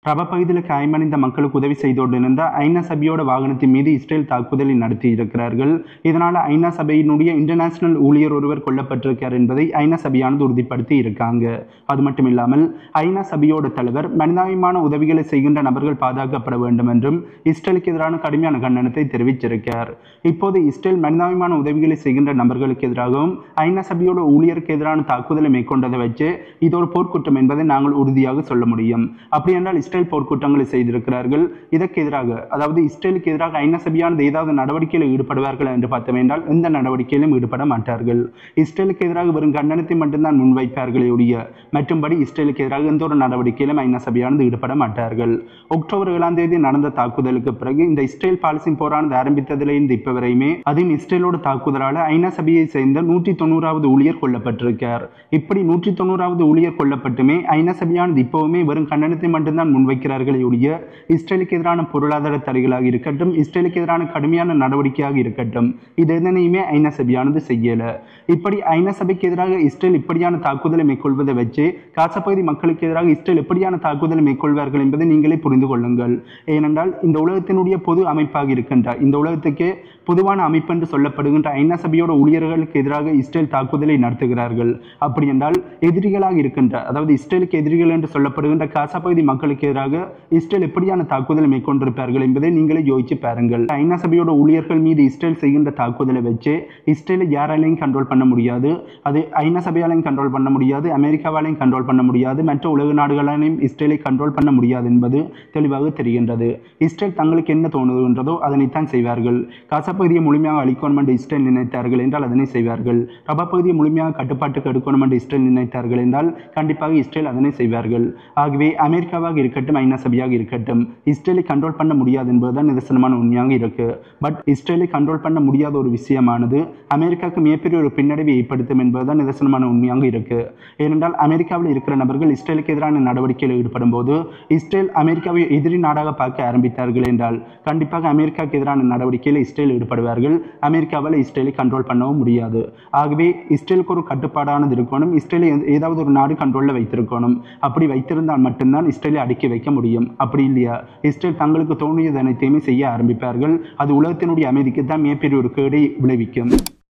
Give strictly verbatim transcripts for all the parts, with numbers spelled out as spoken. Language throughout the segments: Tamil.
ரபா பகுதியில் காயமடைந்த மக்களுக்கு உதவி செய்தோடிருந்த ஐநா சபையோட வாகனத்தின் மீது இஸ்ரேல் தாக்குதலை நடத்தி இருக்கிறார்கள். இதனால் ஐநா சபையினுடைய இன்டர்நேஷனல் ஊழியர் ஒருவர் கொல்லப்பட்டிருக்கார் என்பதை ஐநா சபையானது உறுதிப்படுத்தி இருக்காங்க. அது மட்டும் இல்லாமல் ஐநா சபையோட தலைவர் மனிதாபிமான உதவிகளை செய்கின்ற நபர்கள் பாதுகாக்கப்பட வேண்டும் என்றும் இஸ்ரேலுக்கு எதிரான கடுமையான கண்டனத்தை தெரிவித்திருக்கிறார். இப்போது இஸ்ரேல் மனிதாபிமான உதவிகளை செய்கின்ற நபர்களுக்கு எதிராகவும் ஐநா சபையோட ஊழியருக்கு எதிரான தாக்குதலை மேற்கொண்டதை வச்சு இது ஒரு போர்க்குற்றம் என்பதை நாங்கள் உறுதியாக சொல்ல முடியும். அப்படி என்றால் இஸ்ரேல் போர்க்குற்றங்களை செய்திருக்கிறார்கள். இதற்கு எதிராக அதாவது இஸ்ரேலுக்கு எதிராக ஐநா சபையானது ஏதாவது நடவடிக்கையில் ஈடுபடுவார்கள் என்று பார்த்தோம் என்றால் எந்த நடவடிக்கையிலும் ஈடுபட மாட்டார்கள். இஸ்ரேலுக்கு எதிராக வெறும் கண்டனத்தை மட்டும்தான் முன்வைப்பார்களே ஒழிய மற்றும்படி இஸ்ரேலுக்கு எதிராக எந்த ஒரு நடவடிக்கையிலும் ஐநா சபையானது ஈடுபட மாட்டார்கள். அக்டோபர் ஏழாம் தேதி நடந்த தாக்குதலுக்கு பிறகு இந்த இஸ்ரேல் பாலஸ்தீன் போரானது ஆரம்பித்ததிலிருந்து இப்ப வரையுமே அதுவும் இஸ்ரேலோட தாக்குதலால ஐநா சபையை சேர்ந்த நூற்றி தொண்ணூறாவது ஊழியர் கொல்லப்பட்டிருக்கார். இப்படி நூற்றி தொண்ணூறாவது ஊழியர் கொல்லப்பட்டுமே ஐநா சபையானது இப்பவுமே வெறும் கண்டனத்தை மட்டும்தான் முன்வைக்கிறார்களே ஒழிய இஸ்ரேலுக்கு எதிரான பொருளாதார தடைகளாக இருக்கட்டும், இஸ்ரேலுக்கு எதிரான கடுமையான நடவடிக்கையாக இருக்கட்டும், இது எதனையுமே ஐநா சபையானது செய்யல. இப்படி ஐநா சபைக்கு எதிராக இஸ்ரேல் இப்படியான தாக்குதலை மேற்கொள்வதை வச்சு காசா பகுதி மக்களுக்கு எதிராக இஸ்ரேல் எப்படியான தாக்குதலை மேற்கொள்வார்கள் என்பதை நீங்களே புரிந்து கொள்ளுங்கள். ஏனென்றால் இந்த உலகத்தினுடைய பொது அமைப்பாக இருக்கின்ற இந்த உலகத்துக்கே பொதுவான அமைப்பு என்று சொல்லப்படுகின்ற ஐநா சபையோட ஊழியர்களுக்கு எதிராக இஸ்ரேல் தாக்குதலை நடத்துகிறார்கள். அப்படி என்றால் எதிரிகளாக இருக்கின்ற அதாவது இஸ்ரேலுக்கு எதிரிகள் என்று சொல்லப்படுகின்ற காசா பகுதி மக்களுக்கு எதிராக இஸ்ரேல் எப்படியான தாக்குதலை மேற்கொண்டிருப்பார்கள் என்பதை நீங்களே யோசிச்சு பாருங்கள். ஐநா சபையோட ஊழியர்கள் மீது இஸ்ரேல் செய்கின்ற தாக்குதலை வச்சு இஸ்ரேலை யாராலையும் கண்ட்ரோல் பண்ண முடியாது. அது ஐநா சபையாலையும் கண்ட்ரோல் பண்ண முடியாது, அமெரிக்காவாலையும் கண்ட்ரோல் பண்ண முடியாது, மற்ற உலக நாடுகளாலையும் இஸ்ரேலை கண்ட்ரோல் பண்ண முடியாது என்பது தெளிவாக தெரிகின்றது. இஸ்ரேல் தங்களுக்கு என்ன தோணுகின்றதோ அதனைத்தான் செய்வார்கள். காசா பகுதியை முழுமையாக அழிக்கணும் என்று இஸ்ரேல் நினைத்தார்கள் என்றால் அதனை செய்வார்கள். ரபா பகுதியை முழுமையாக கட்டுப்பாட்டுக்கு எடுக்கணும் என்று இஸ்ரேல் நினைத்தார்கள் என்றால் கண்டிப்பாக இஸ்ரேல் அதனை செய்வார்கள். ஆகவே அமெரிக்காவாக இருக்கட்டும், ஐநா சபையாக இருக்கட்டும், இஸ்ரேலை கண்ட்ரோல் பண்ண முடியாது என்பதுதான் நிதர்சனமான உண்மையாக இருக்கு. பட் இஸ்ரேலை கண்ட்ரோல் பண்ண முடியாத ஒரு விஷயமானது அமெரிக்காவுக்கு மிகப்பெரிய ஒரு பின்னடைவை ஏற்படுத்தும் என்பதுதான் நிதர்சனமான உண்மையாக இருக்கு. ஏனென்றால் அமெரிக்காவில் இருக்கிற நபர்கள் இஸ்ரேலுக்கு எதிரான நடவடிக்கையில் ஈடுபடும் போது இஸ்ரேல் அமெரிக்காவை எதிரி நாடாக பார்க்க ஆரம்பித்தார்கள் என்றால் கண்டிப்பாக அமெரிக்காவுக்கு எதிரான நடவடிக்கையில் இஸ்ரேல் ஈடுபடுவார்கள். அமெரிக்காவால் இஸ்ரேலை கண்ட்ரோல் பண்ணவும் முடியாது. ஆகவே இஸ்ரேலுக்கு ஒரு கட்டுப்பாடானது இருக்கணும். இஸ்ரேலை ஏதாவது ஒரு நாடு கண்ட்ரோல்ல வைத்திருக்கணும். அப்படி வைத்திருந்தால் மட்டும்தான் இஸ்ரேலை அடக்கி வைக்க முடியும். அப்படி இல்லையா இஸ்ரேல் தங்களுக்கு தோன்றியது அனைத்தையுமே செய்ய ஆரம்பிப்பார்கள். அது உலகத்தினுடைய அமைதிக்கு தான் மிகப்பெரிய ஒரு கேடை விளைவிக்கும்.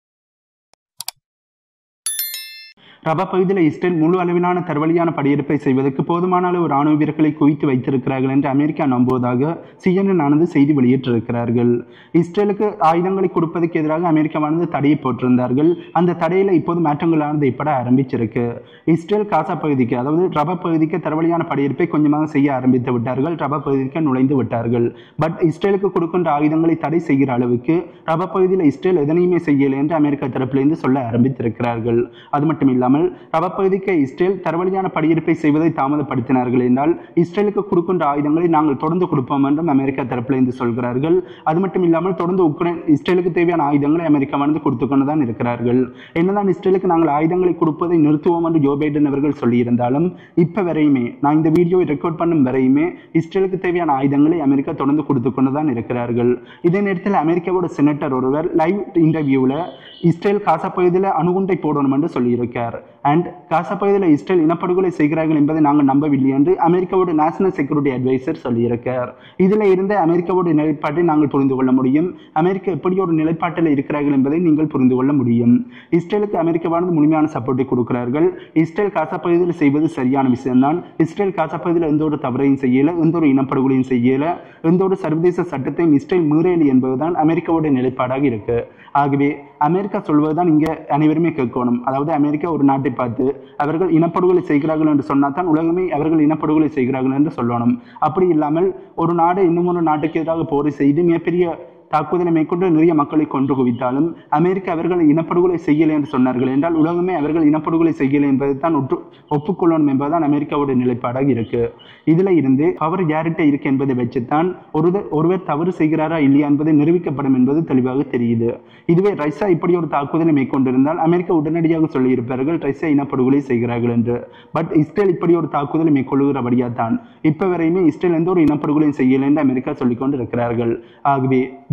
ரபா பகுதியில் இஸ்ரேல் முழு அளவிலான தரவழியான படையெடுப்பை செய்வதற்கு போதுமான அளவு ராணுவ வீரர்களை குவித்து வைத்திருக்கிறார்கள் என்று அமெரிக்கா நம்புவதாக சிஎன்என் ஆனது செய்தி வெளியிட்டிருக்கிறார்கள். இஸ்ரேலுக்கு ஆயுதங்களை கொடுப்பதற்கு எதிராக அமெரிக்காவானது தடையை போட்டிருந்தார்கள். அந்த தடையில இப்போது மாற்றங்களானது ஏற்பட ஆரம்பிச்சிருக்கு. இஸ்ரேல் காசா பகுதிக்கு அதாவது ரபா பகுதிக்கு தரவழியான படையெடுப்பை கொஞ்சமாக செய்ய ஆரம்பித்து விட்டார்கள். ரபா பகுதிக்கு நுழைந்து விட்டார்கள். பட் இஸ்ரேலுக்கு கொடுக்கின்ற ஆயுதங்களை தடை செய்கிற அளவுக்கு ரபா பகுதியில் இஸ்ரேல் எதனையுமே செய்யலை என்று அமெரிக்கா தரப்பிலிருந்து சொல்ல ஆரம்பித்திருக்கிறார்கள். அது மட்டும் இல்லாமல் ரபா பகுதிக்கு இஸ்ரேல் தரவழியான படையெடுப்பை செய்வதை தாமதப்படுத்தினார்கள் என்றால் இஸ்ரேலுக்கு கொடுக்கின்ற ஆயுதங்களை நாங்கள் தொடர்ந்து கொடுப்போம் என்றும் அமெரிக்கா தரப்பிலிருந்து சொல்கிறார்கள். அது மட்டும் இல்லாமல் தொடர்ந்து உக்ரைன் இஸ்ரேலுக்கு தேவையான ஆயுதங்களை அமெரிக்காவானது கொடுத்து கொண்டுதான் இருக்கிறார்கள். என்னதான் இஸ்ரேலுக்கு நாங்கள் ஆயுதங்களை கொடுப்பதை நிறுத்துவோம் என்று ஜோ பைடன் அவர்கள் சொல்லியிருந்தாலும் இப்ப வரையுமே நான் இந்த வீடியோவை ரெக்கார்ட் பண்ணும் வரையுமே இஸ்ரேலுக்கு தேவையான ஆயுதங்களை அமெரிக்கா தொடர்ந்து கொடுத்து கொண்டுதான் இருக்கிறார்கள். இதே நேரத்தில் அமெரிக்காவோட செனட்டர் ஒருவர் லைவ் இன்டர்வியூல இஸ்ரேல் காசா பகுதியில் அணுகுண்டை போடணும் என்று சொல்லியிருக்கார். அண்ட் காசா பகுதியில் இஸ்ரேல் இனப்படுகொலை செய்கிறார்கள் என்பதை நாங்கள் நம்பவில்லை என்று அமெரிக்காவோட நேஷனல் செக்யூரிட்டி அட்வைசர் சொல்லியிருக்கார். இதில் இருந்த அமெரிக்காவோட நிலைப்பாட்டை நாங்கள் புரிந்து கொள்ள முடியும். அமெரிக்கா எப்படி ஒரு நிலைப்பாட்டில் இருக்கிறார்கள் என்பதை நீங்கள் புரிந்து கொள்ள முடியும். இஸ்ரேலுக்கு அமெரிக்காவானது முழுமையான சப்போர்ட்டை கொடுக்கிறார்கள். இஸ்ரேல் காசா பகுதியில் செய்வது சரியான விஷயம்தான். இஸ்ரேல் காசா பகுதியில் எந்த ஒரு தவறையும் செய்யல, எந்த ஒரு இனப்படுகொலையும் செய்யல, எந்த ஒரு சர்வதேச சட்டத்தையும் இஸ்ரேல் மீறலி என்பதுதான் அமெரிக்காவோட நிலைப்பாடாக இருக்கு. ஆகவே அமெரிக்கா சொல்வதுதான் இங்க அனைவருமே கேட்கணும். அதாவது அமெரிக்கா ஒரு நாட்டை பார்த்து அவர்கள் இனப்படுகொலை செய்கிறார்கள் என்று சொன்னால் தான் உலகமே அவர்கள் இனப்படுகொலை செய்கிறார்கள் என்று சொல்லணும். அப்படி இல்லாமல் ஒரு நாடு இன்னும் ஒரு நாட்டுக்கு எதிராக போரை செய்து மிகப்பெரிய தாக்குதலை மேற்கொண்டு நிறைய மக்களை கொன்று குவித்தாலும் அமெரிக்கா அவர்கள் இனப்படுகொலை செய்யலை என்று சொன்னார்கள் என்றால் உலகமே அவர்கள் இனப்படுகொலை செய்யலை என்பதை தான் ஒற்று ஒப்புக்கொள்ளணும் என்பதுதான் அமெரிக்காவோட நிலைப்பாடாக இருக்கு. இதுல இருந்து பவர் யார்கிட்ட இருக்கு என்பதை வச்சுத்தான் ஒருவர் ஒருவர் தவறு செய்கிறாரா இல்லையா என்பதை நிரூபிக்கப்படும் என்பது தெளிவாக தெரியுது. இதுவே ரஷ்யா இப்படி ஒரு தாக்குதலை மேற்கொண்டிருந்தால் அமெரிக்கா உடனடியாக சொல்லியிருப்பார்கள் ரஷ்யா இனப்படுகொலை செய்கிறார்கள் என்று. பட் இஸ்ரேல் இப்படி ஒரு தாக்குதலை மேற்கொள்ளுகிறபடியா தான் இப்ப வரையுமே இஸ்ரேல் எந்த ஒரு இனப்படுகொலையும் செய்யலை என்று அமெரிக்கா சொல்லிக் கொண்டு இருக்கிறார்கள். ஆகவே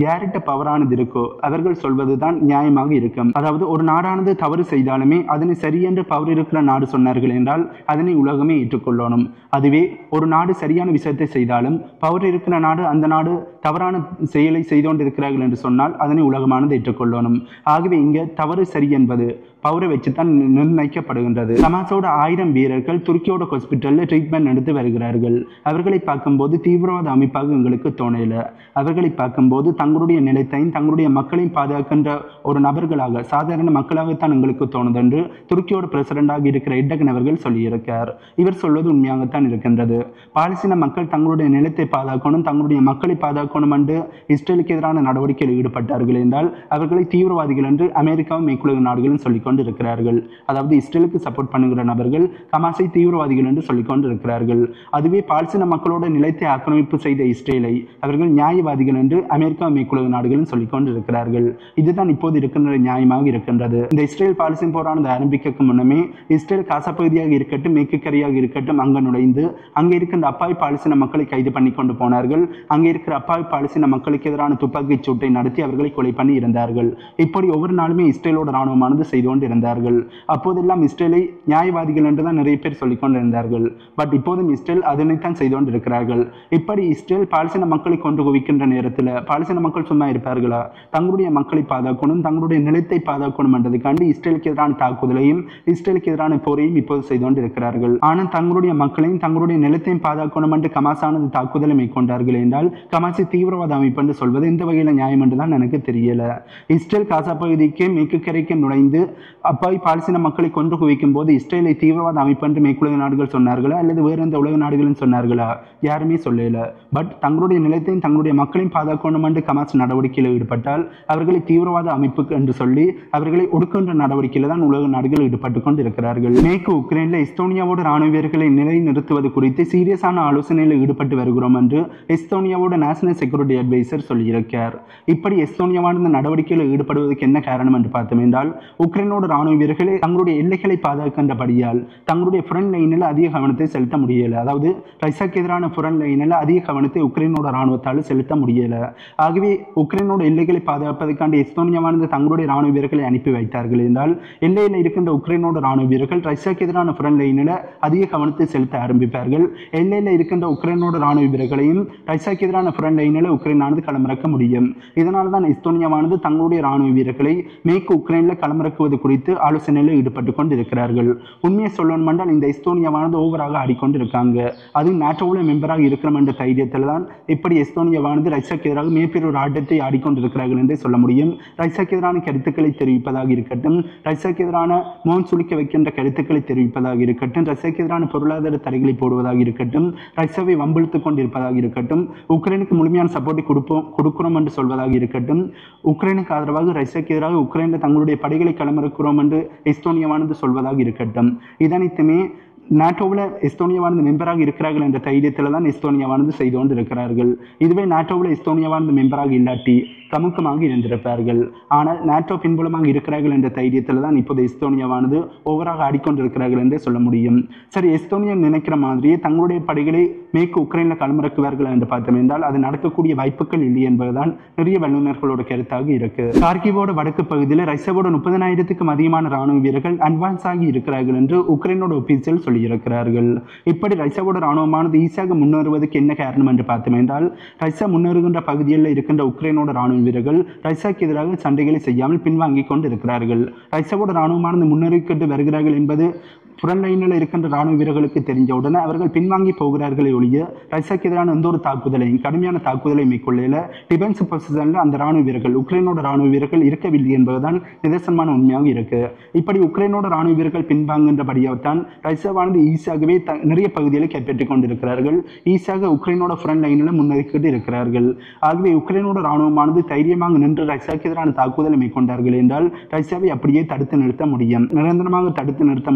யார்கிட்ட பவரானது இருக்கோ அவர்கள் சொல்வதுதான் நியாயமாக இருக்கும். அதாவது ஒரு நாடானது தவறு செய்தாலுமே அதனை சரியென்று பவர் இருக்கிற நாடு சொன்னார்கள் என்றால் அதனை உலகமே ஏற்றுக்கொள்ளணும். அதுவே ஒரு நாடு சரியான விஷயத்தை செய்தாலும் பவர் இருக்கிற நாடு அந்த நாடு தவறான செயலை செய்து கொண்டிருக்கிறார்கள் என்று சொன்னால் அதனை உலகமானது ஏற்றுக்கொள்ளணும். ஆகவே இங்கே தவறு சரி என்பது பவரை வச்சுதான் நிர்ணயிக்கப்படுகின்றது. ஹமாஸோட ஆயிரம் வீரர்கள் துருக்கியோட ஹாஸ்பிட்டலில் ட்ரீட்மெண்ட் எடுத்து வருகிறார்கள். அவர்களை பார்க்கும்போது தீவிரவாத அமைப்பாக எங்களுக்கு தோணல. அவர்களை பார்க்கும்போது தங்களுடைய நிலத்தையும் தங்களுடைய மக்களையும் பாதுகாக்கின்ற ஒரு நபர்களாக சாதாரண மக்களாகத்தான் எங்களுக்கு தோணுது என்று துருக்கியோட பிரசிடண்டாக இருக்கிற எர்டகன் அவர்கள் சொல்லியிருக்கார். இவர் சொல்வது உண்மையாகத்தான் இருக்கின்றது. பாலஸ்தீன மக்கள் தங்களுடைய நிலத்தை பாதுகாக்கணும், தங்களுடைய மக்களை பாதுகாக்கணும் என்று இஸ்ரேலுக்கு எதிரான நடவடிக்கையில் ஈடுபட்டார்கள் என்றால் அவர்களை தீவிரவாதிகள் என்று அமெரிக்காவும் மேற்குலக நாடுகளும் சொல்லிக்கொண்டு இருக்கிறார்கள். அதாவது இஸ்ரேலுக்கு சப்போர்ட் பண்ணுகிற நபர்கள் ஹமாஸை தீவிரவாதிகள் என்று சொல்லிக் கொண்டு இருக்கிறார்கள். அதுவே பாலஸ்தீன மக்களோட நிலத்தை ஆக்கிரமிப்பு செய்த இஸ்ரேலை அவர்கள் நியாயவாதிகள் என்று அமெரிக்கா மேற்குலக நாடுகளும் சொல்லிக் கொண்டு இருக்கிறார்கள். இதுதான் இப்போது இருக்கின்ற நியாயமாக இருக்கின்றது. இந்த இஸ்ரேல் பாலஸ்தீன் போரானது ஆரம்பிக்க முன்னமே இஸ்ரேல் காசா பகுதியாக இருக்கட்டும் மேற்கு கரையாக இருக்கட்டும் அங்கு நுழைந்து அங்கே இருக்கின்ற அப்பாவி பாலஸ்தீன மக்களை கைது பண்ணி கொண்டு போனார்கள். அங்கே இருக்கிற அப்பாவி பாலஸ்தீன மக்களுக்கு எதிரான துப்பாக்கி சூட்டை நடத்தி அவர்களை கொலை பண்ணி இருந்தார்கள். இப்படி ஒவ்வொரு நாளுமே இஸ்ரேலோட ராணுவமானது செய்து கொண்டு இருந்தார்கள். அப்போதெல்லாம் இஸ்ரேலை நியாயவாதிகள் என்றுதான் நிறைய பேர் சொல்லிக் கொண்டிருந்தார்கள். பட் இப்போதும் இஸ்ரேல் அதனைத்தான் செய்து கொண்டிருக்கிறார்கள். இப்படி இஸ்ரேல் பாலஸ்தீன மக்களை கொண்டு குவிக்கின்ற நேரத்தில் பாலஸ்தீன மக்கள் சும்மா இருப்பார்களா? தங்களுடைய மக்களை பாதுகாக்கணும், தங்களுடைய நிலத்தை பாதுகாக்கணும் என்றதுக்காண்டி இஸ்ரேலுக்கு எதிரான தாக்குதலையும் இஸ்ரேலுக்கு எதிரான போரையும் இப்போது செய்து கொண்டிருக்கிறார்கள். ஆனால் தங்களுடைய மக்களையும் தங்களுடைய நிலத்தையும் பாதுகாக்கணும் என்று ஹமாஸானது தாக்குதலை மேற்கொண்டார்கள் என்றால் ஹமாஸை தீவிரவாத அமைப்பு என்று சொல்வது எந்த வகையில் நியாயம் என்றுதான் எனக்கு தெரியல. இஸ்ரேல் காசா பகுதிக்கு மேற்கு கரைக்கு நுழைந்து அப்பாவி பாலஸ்தீன மக்களை கொன்று குவிக்கும் போது இஸ்ரேலை தீவிரவாத அமைப்பு என்று மேற்குலக நாடுகள் சொன்னார்களா அல்லது வேறு எந்த உலக நாடுகளும் சொன்னார்களா? யாருமே சொல்லல. பட் தங்களுடைய நிலத்தையும் தங்களுடைய மக்களையும் பாதுகாக்கணும் என்று ஹமாஸ் நடவடிக்கையில் ஈடுபட்டால் அவர்களை தீவிரவாத அமைப்பு என்று சொல்லி அவர்களை ஒடுக்கின்ற நடவடிக்கையில் தான் உலக நாடுகள் ஈடுபட்டுக் கொண்டு இருக்கிறார்கள். மேற்கு உக்ரைனில் எஸ்தோனியாவோட ராணுவ வீரர்களை நிலைநிறுத்துவது குறித்து சீரியஸான ஆலோசனையில் ஈடுபட்டு வருகிறோம் என்று எஸ்தோனியாவோட நேஷனல் செக்யூரிட்டி அட்வைசர் சொல்லியிருக்கார். இப்படி எஸ்தோனியாவான நடவடிக்கையில் ஈடுபடுவதற்கு என்ன காரணம் என்று பார்த்தோம் என்றால் உக்ரைனோட ராணுவ வீரர்களை தங்களுடைய எல்லைகளை பாதுகாக்கின்றபடியால் தங்களுடைய ஃப்ரண்ட் லைனில் அதிக கவனத்தை செலுத்த முடியல. அதாவது ரஷ்யாவுக்கு எதிரான ஃப்ரண்ட் லைனில் அதிக கவனத்தை உக்ரைனோட ராணுவத்தால் செலுத்த முடியல. ஆகவே உக்ரைனோட எல்லைகளை பாதுகாப்பதற்காண்டி எஸ்தோனியாவானது தங்களுடைய ராணுவ வீரர்களை அனுப்பி வைத்தார்கள் என்றால் எல்லையில் இருக்கின்ற உக்ரைனோட ராணுவ வீரர்கள் ரஷ்யாவுக்கு எதிரான ஃப்ரண்ட் லைனில் அதிக கவனத்தை செலுத்த ஆரம்பிப்பார்கள். எல்லையில் இருக்கின்ற உக்ரைனோட ராணுவ வீரர்களையும் ரஷ்யாவுக்கு எதிரான ஃப்ரண்ட் லைனில் உக்ரைனானது களமிறக்க முடியும். இதனால தான் எஸ்தோனியாவானது தங்களுடைய ராணுவ வீரர்களை மேற்கு உக்ரைனில் களமிறக்குவது குறித்து ஆலோசனையில் ஈடுபட்டு கொண்டு இருக்கிறார்கள். உண்மையை சொல்லணும் என்றால் இந்த எஸ்தோனியாவானது ஓவராக ஆடிக்கொண்டு இருக்காங்க. அது நாட்டோவில் மெம்பராக இருக்கிறோம் என்ற தைரியத்தில் தான் இப்படி எஸ்தோனியாவானது ரஷ்யாவுக்கு எதிராக மிகப்பெரிய ஒரு ஆட்டத்தை ஆடிக்கொண்டிருக்கிறார்கள் என்றே சொல்ல முடியும். ரஷ்யாவுக்கு எதிரான கருத்துக்களை தெரிவிப்பதாக இருக்கட்டும், ரஷ்யாவுக்கு எதிரான மோன் சுளிக்க வைக்கின்ற கருத்துக்களை தெரிவிப்பதாக இருக்கட்டும், ரஷ்யாவுக்கு எதிரான பொருளாதார தடைகளை போடுவதாக இருக்கட்டும், ரஷ்யாவை வம்பிழுத்துக் கொண்டிருப்பதாக இருக்கட்டும், உக்ரைனுக்கு முழுமையான சப்போர்ட்டை கொடுப்போம் கொடுக்கிறோம் என்று சொல்வதாக இருக்கட்டும், உக்ரைனுக்கு ஆதரவாக ரஷ்யாவுக்கு எதிராக உக்ரைனில் தங்களுடைய படைகளை களமிறக்கிறோம் என்று எஸ்தோனியாவானது சொல்வதாக இருக்கட்டும், இதனைத்துமே நாட்டோவில் எஸ்தோனியாவானது மெம்பராக இருக்கிறார்கள் என்ற தைரியத்தில் தான் எஸ்தோனியாவானது செய்து கொண்டு இருக்கிறார்கள். இதுவே நாட்டோவில் எஸ்தோனியாவானது மெம்பராக இல்லாட்டி கமுக்கமாக இருந்திருப்பார்கள். ஆனால் நாட்டோ பின்புலமாக இருக்கிறார்கள் என்ற தைரியத்தில் தான் இப்போது எஸ்தோனியாவானது ஓவராக ஆடிக்கொண்டிருக்கிறார்கள் என்றே சொல்ல முடியும். சரி, எஸ்தோனியா நினைக்கிற மாதிரியே தங்களுடைய படைகளை மேற்கு உக்ரைனில் களமிறக்குவார்கள் என்று பார்த்தோம் என்றால் அது நடக்கக்கூடிய வாய்ப்புகள் இல்லை என்பதுதான் நிறைய வல்லுநர்களோட கருத்தாக இருக்கு. கார்கிவோட வடக்கு பகுதியில் ரஷ்யாவோட முப்பதனாயிரத்துக்கும் அதிகமான ராணுவ வீரர்கள் அட்வான்ஸ் ஆகி இருக்கிறார்கள் என்று உக்ரைனோட ஒபிசியல் சொல்லியிருக்கிறார்கள். இப்படி ரஷ்யாவோட ராணுவமானது ஈஸியாக முன்னேறுவதற்கு என்ன காரணம் என்று பார்த்தோம் என்றால் ரஷ்யா முன்னேறுகின்ற பகுதியில் இருக்கின்ற உக்ரைனோட ராணுவ வீரர்கள் ரஷ்யாவுக்கு எதிராக சண்டைகளை செய்யாமல் பின்வாங்கிக் கொண்டு இருக்கிறார்கள். ரஷ்யாவோட ராணுவமானது முன்னேறிக்கொண்டு வருகிறார்கள் என்பது ஃப்ரண்ட் லைனில் இருக்கின்ற ராணுவ வீரர்களுக்கு தெரிஞ்சவுடனே அவர்கள் பின்வாங்கி போகிறார்களே ஒழிய ரஷ்யாவுக்கு எதிரான எந்த ஒரு தாக்குதலையும் கடுமையான தாக்குதலை மேற்கொள்ளையில் டிஃபென்ஸ் பொசிஷனில் அந்த ராணுவ வீரர்கள் உக்ரைனோட ராணுவ வீரர்கள் இருக்கவில்லை என்பதுதான் நிதர்சனமான உண்மையாக இருக்கு. இப்படி உக்ரைனோட ராணுவ வீரர்கள் பின்வாங்குகின்றபடியால்தான் ரஷ்யாவானது ஈஸியாகவே த நிறைய பகுதிகளை கைப்பற்றிக் கொண்டிருக்கிறார்கள். ஈஸியாக உக்ரைனோட ஃப்ரண்ட் லைனில் முன்னேறிக்கிட்டு இருக்கிறார்கள். ஆகவே உக்ரைனோட ராணுவமானது தைரியமாக நின்று ரஷ்யாவுக்கு எதிரான தாக்குதலை மேற்கொண்டார்கள் என்றால் ரஷ்யாவை அப்படியே தடுத்து நிறுத்த முடியும். நிரந்தரமாக தடுத்து நிறுத்த முடியாட்டியும்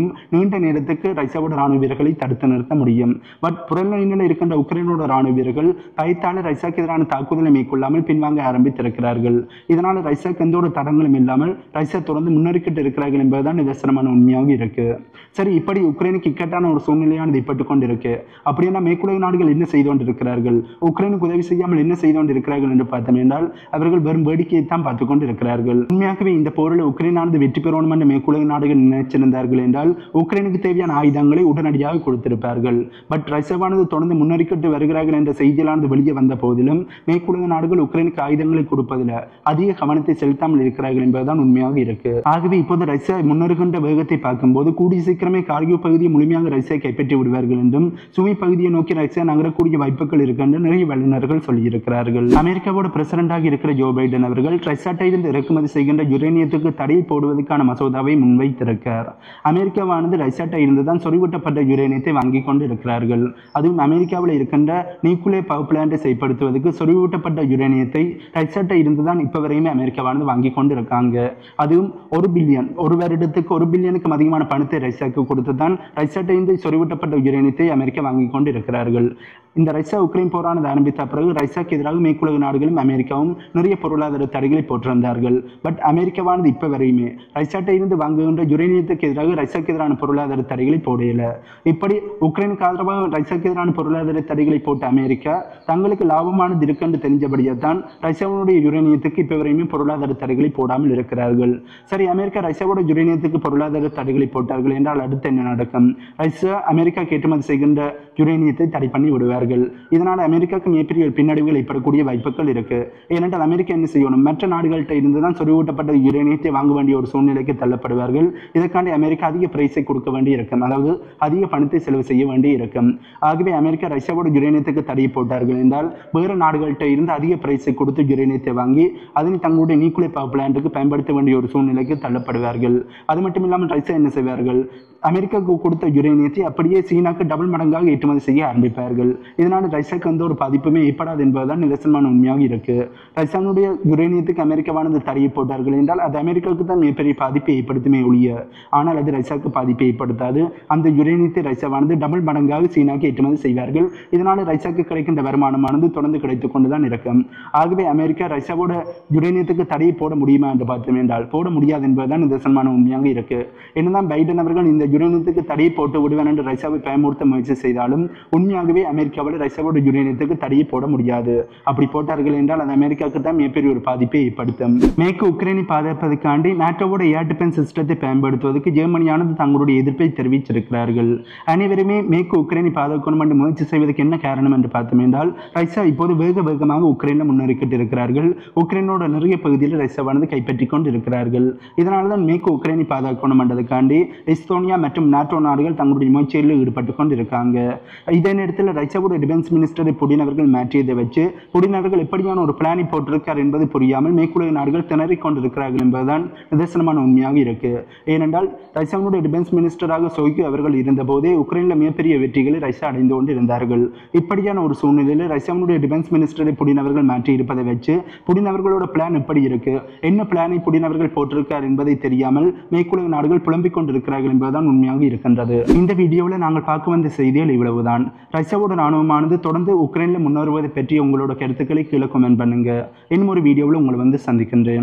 முடியும், நீண்ட நேரத்துக்கு ரஷ்யாவோட ராணுவ வீரர்களை தடுத்து நிறுத்த முடியும். பட் புறநிலையில் இருக்கின்ற உக்ரைனோட ராணுவ வீரர்கள் பயத்தால ரஷ்யாவுக்கு எதிரான தாக்குதலை மேற்கொள்ளாமல் பின்வாங்க ஆரம்பித்திருக்கிறார்கள். இதனால் ரஷ்யாவுக்கு எந்த ஒரு தடங்களும் இல்லாமல் ரஷ்யா தொடர்ந்து முன்னேறிக்கிட்டு இருக்கிறார்கள் என்பதுதான் நிதர்சனமான உண்மையாக இருக்கு. சரி, இப்படி உக்ரைனுக்கு இக்கட்டான ஒரு சூழ்நிலையானது ஏற்பட்டு கொண்டிருக்கு. அப்படின்னா மேற்குலக நாடுகள் என்ன செய்து கொண்டிருக்கிறார்கள், உக்ரைனுக்கு உதவி செய்யாமல் என்ன செய்து கொண்டிருக்கிறார்கள் என்று பார்த்தோம் என்றால் அவர்கள் வெறும் வேடிக்கையை தான் பார்த்து கொண்டிருக்கிறார்கள். உண்மையாகவே இந்த போரில் உக்ரைனானது வெற்றி பெறணும் என்று மேற்குலக நாடுகள் நினைச்சிருந்தார்கள் என்றால் உக்ரைனுக்கு தேவையான ஆயுதங்களை உடனடியாக கொடுத்திருப்பார்கள். பட் ரஷ்யாவானது தொடர்ந்து முன்னேறிக்கிட்டு வருகிறார்கள் என்ற செய்தியானது வெளியே வந்த போதிலும் மேற்குலக நாடுகள் உக்ரைனுக்கு ஆயுதங்களை கொடுப்பதில் அதிக கவனத்தை செலுத்தாமல் இருக்கிறார்கள் என்பதுதான் உண்மையாக இருக்கு. ஆகவே இப்போது ரஷ்யா முன்னேறுகின்ற வேகத்தை பார்க்கும்போது கூடிய சீக்கிரமே கார்கிவ் பகுதியை முழுமையாக ரஷ்யா கைப்பற்றி விடுவார்கள் என்றும் சுமி பகுதியை நோக்கி ரஷ்யா நகரக்கூடிய வாய்ப்புகள் இருக்கு என்று நிறைய வல்லுநர்கள் சொல்லியிருக்கிறார்கள். அமெரிக்காவோட பிரசிடண்டாக இருக்கிற ஜோ பைடன் அவர்கள் ரஷ்யாட்டிலிருந்து இறக்குமதி செய்கின்ற யுரேனியத்துக்கு தடை போடுவதற்கான மசோதாவை முன்வைத்திருக்கிறார். அமெரிக்காவானது ரஷ்யாட்டை இருந்து தான் சொறிவூட்டப்பட்ட யுரேனியத்தை வாங்கி கொண்டு இருக்கிறார்கள். அதுவும் அமெரிக்காவில் இருக்கின்ற நியூக்ளியர் பவர் பிளான்ட்டை செயல்படுத்துவதற்கு சொறிவூட்டப்பட்ட யுரேனியத்தை ரஷ்யாட்டை இருந்து தான் இப்ப வரையுமே அமெரிக்காவானது வாங்கி கொண்டு இருக்காங்க. அதுவும் ஒரு பில்லியன் ஒரு வருடத்துக்கு ஒரு பில்லியனுக்கும் அதிகமான பணத்தை ரஷ்யாவுக்கு கொடுத்து தான் ரஷ்யாட்டை இருந்து சொறிவூட்டப்பட்ட யுரேனியத்தை அமெரிக்கா வாங்கி கொண்டு இருக்கிறார்கள். இந்த ரஷ்யா உக்ரைன் போரானது ஆரம்பித்த பிறகு ரஷ்யாவுக்கு எதிராக மேற்குலக நாடுகளும் அமெரிக்காவும் நிறைய பொருளாதார தடைகளை போட்டிருந்தார்கள். பட் அமெரிக்காவானது இப்ப வரையுமே ரஷ்யாட்டை இருந்து வாங்குகின்ற யுரேனியத்துக்கு எதிராக ரஷ்யாவுக்கு எதிரான பொருளாதார தடைகளை போடையில. இப்படி உக்ரைனுக்கு ஆதரவாக ரஷ்யாவுக்கு எதிரான பொருளாதார தடைகளை போட்ட அமெரிக்கா தங்களுக்கு லாபமானது இருக்குன்னு தெரிஞ்சபடியே தான் ரஷ்யாவுடைய யுரேனியத்துக்கு இப்ப வரையுமே பொருளாதார தடைகளை போடாமல் இருக்கிறார்கள். சரி, அமெரிக்கா ரஷ்யாவோட யுரேனியத்துக்கு பொருளாதார தடைகளை போட்டார்கள் என்றால் அடுத்து என்ன நடக்கும்? ரஷ்யா அமெரிக்கா ஏற்றுமதி செய்கின்ற யுரேனியத்தை தடை பண்ணி விடுவார்கள். இதனால் அமெரிக்காவுக்கு மிகப்பெரிய பின்னடைவுகள் ஏற்படக்கூடிய வாய்ப்புகள் இருக்கு. ஏனென்றால் அமெரிக்கா என்ன செய்யணும், மற்ற நாடுகள்கிட்ட இருந்துதான் சொறிவூட்டப்பட்ட யுரேனியத்தை வாங்க வேண்டிய ஒரு சூழ்நிலைக்கு தள்ளப்படுவார்கள். இதற்காண்டி அமெரிக்கா அதிக பிரைஸை கொடுக்க வேண்டி இருக்கும், அதாவது அதிக பணத்தை செலவு செய்ய வேண்டி இருக்கும். ஆகவே அமெரிக்கா ரஷ்யாவோட யுரேனியத்துக்கு தடை போட்டார்கள் என்றால் வேறு நாடுகள்கிட்ட இருந்து அதிக பிரைஸை கொடுத்து யுரேனியத்தை வாங்கி அதனை தங்களுடைய நியூக்ளியர் பவர் பிளான்ட்டுக்கு பயன்படுத்த வேண்டிய ஒரு சூழ்நிலைக்கு தள்ளப்படுவார்கள். அது மட்டும் இல்லாமல் ரஷ்யா என்ன செய்வார்கள், அமெரிக்காவுக்கு கொடுத்த யுரேனியத்தை அப்படியே சீனாக்கு டபுள் மடங்காக ஏற்றுமதி செய்ய ஆரம்பிப்பார்கள். இதனால் ரஷ்யாவுக்கு எந்த ஒரு பாதிப்புமே ஏற்படாது என்பதுதான் நிதர்சனமான உண்மையாக இருக்கு. ரஷ்யாவுடைய யுரேனியத்துக்கு அமெரிக்காவானது தடையை போட்டார்கள் என்றால் அது அமெரிக்காவுக்கு தான் மிகப்பெரிய பாதிப்பை ஏற்படுத்துமே ஒழிய, ஆனால் அது ரஷ்யாவுக்கு பாதிப்பை ஏற்படுத்தாது. அந்த யுரேனியத்தை ரஷ்யாவானது டபுள் மடங்காக சீனாக்கு ஏற்றுமதி செய்வார்கள். இதனால் ரஷ்யாவுக்கு கிடைக்கின்ற வருமானமானது தொடர்ந்து கிடைத்துக் கொண்டுதான் இருக்கும். ஆகவே அமெரிக்கா ரஷ்யாவோட யுரேனியத்துக்கு தடையை போட முடியுமா என்று பார்த்தோம் என்றால் போட முடியாது என்பதுதான் நிதர்சனமான உண்மையாக இருக்கு. என்னதான் பைடன் அவர்கள் இந்த யுரேனியத்துக்கு தடையை போட்டு விடுவேன் என்று ரஷ்யாவை பயமுறுத்த முயற்சி செய்தாலும் உண்மையாகவே அமெரிக்காவில் ரஷ்யாவோட யுரேனியத்துக்கு தடையை போட முடியாது. அப்படி போட்டார்கள் என்றால் அது அமெரிக்காவுக்கு தான் மிகப்பெரிய ஒரு பாதிப்பை ஏற்படுத்தும். மேற்கு உக்ரைனை பாதுகாப்பதற்காண்டி நாட்டோட ஏர் டிஃபென்ஸ் சிஸ்டத்தை பயன்படுத்துவதற்கு ஜெர்மனியானது தங்களுடைய எதிர்ப்பை தெரிவித்திருக்கிறார்கள். அனைவருமே மேற்கு உக்ரைனை பாதுகாக்கணும் என்று முயற்சி செய்வதற்கு என்ன காரணம் என்று பார்த்தோம் என்றால் ரஷ்யா இப்போது வேக வேகமாக உக்ரைனில் முன்னேறிக்கிட்டு இருக்கிறார்கள். உக்ரைனோட நிறைய பகுதியில் ரஷ்யாவானது கைப்பற்றி கொண்டு இருக்கிறார்கள். இதனால தான் மேற்கு உக்ரைனை பாதுகாக்கணும் என்றதுக்காண்டி எஸ்தோனியா மற்றும் நாட்டோ நாடுகள் தங்களுடைய முயற்சிகளில் ஈடுபட்டு கொண்டு இருக்காங்க. இதே நேரத்தில் ரஷ்யாவோட டிஃபென்ஸ் மினிஸ்டரை புடின் அவர்கள் மாற்றியதை வச்சு புடின் அவர்கள் எப்படியான ஒரு பிளானை போட்டிருக்கார் என்பது புரியாமல் மேற்குலக நாடுகள் திணறிக் கொண்டிருக்கிறார்கள் என்பதுதான் நிதர்சனமான உண்மையாக இருக்கு. ஏனென்றால் ரஷ்யாவுடைய டிஃபென்ஸ் மினிஸ்டராக சோய்கு அவர்கள் இருந்த போதே உக்ரைனில் மிகப்பெரிய வெற்றிகளை ரஷ்யா அடைந்து கொண்டு இருந்தார்கள். இப்படியான ஒரு சூழ்நிலையில் ரஷ்யாவுடைய டிஃபென்ஸ் மினிஸ்டரை புடின் அவர்கள் மாற்றி இருப்பதை வச்சு புடின் அவர்களோட பிளான் எப்படி இருக்கு, என்ன பிளானை புடின் அவர்கள் போட்டிருக்கார் என்பதை தெரியாமல் மேற்குலக நாடுகள் புலம்பிக் கொண்டிருக்கிறார்கள் என்பதுதான் உண்மையாக இருக்கின்றது. இந்த வீடியோவில் நாங்கள் பார்க்க வந்த செய்திகள் இவ்வளவுதான். ரஷ்யாவோட ராணுவமானது தொடர்ந்து உக்ரைனில் முன்னேறுவதை பற்றி உங்களோட கருத்துக்களை கீழே கமெண்ட் பண்ணுங்க. இன்னும் ஒரு வீடியோவில் உங்களை வந்து சந்திக்கின்றேன்.